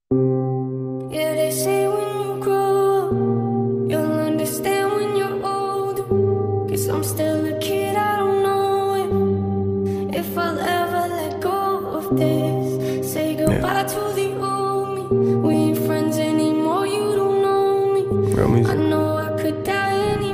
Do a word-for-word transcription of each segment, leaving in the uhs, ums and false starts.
Yeah, they say when you grow up, you'll understand when you're older. Cause I'm still a kid, I don't know if, if I'll ever let go of this. Say goodbye yeah. to the old me. We ain't friends anymore, you don't know me. I know I could die any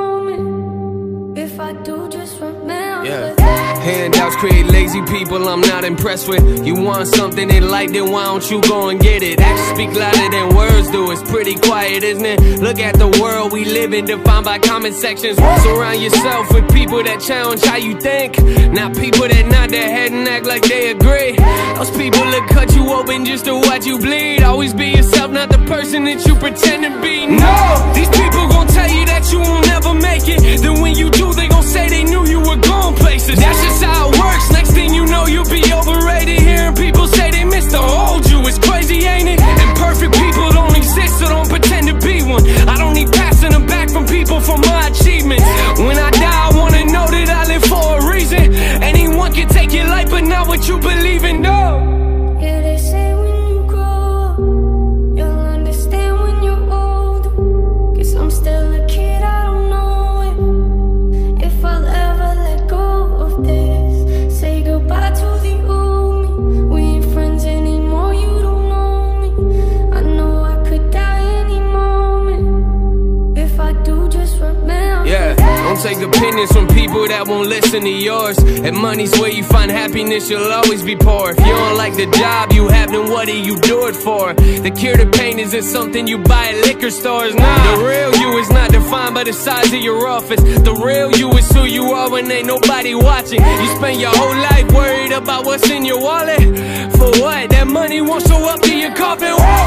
moment. If I do, just remember yeah. that. Handouts create lazy people I'm not impressed with. You want something in life, then why don't you go and get it? Actions speak louder than words do, it's pretty quiet, isn't it? Look at the world we live in, defined by comment sections. Surround yourself with people that challenge how you think, not people that nod their head and act like they agree. Those people that cut you open just to watch you bleed. Always be yourself, not the person that you pretend to be. No, these people gon' tell you that you will never make it. Then when you do, they gon' say they knew you were going places. That's just how it works. Next thing you know, you'll be overrated. Hearing people say they miss the old you, it's crazy, ain't it? And perfect people don't exist, so don't pretend to be one. I don't need passing them back from people for my achievements. When I die, I wanna know that I live for a reason. Anyone can take your life, but not what you believe in, no. Yeah, they say when you grow up, you'll understand when you're older. Cause I'm still a kid, I don't know if, if I'll ever let go of this. Say goodbye to the old me. We ain't friends anymore, you don't know me. I know I could die any moment. If I do, just remember yeah, don't take opinions from people that won't listen to yours. And money's where you find happiness, you'll always be poor. If you don't like the job you have, then what do you do it for? The cure to pain isn't something you buy at liquor stores, nah. The real you is not defined by the size of your office. The real you is who you are when ain't nobody watching. You spend your whole life worried about what's in your wallet. For what? That money won't show up in your coffin. Whoa!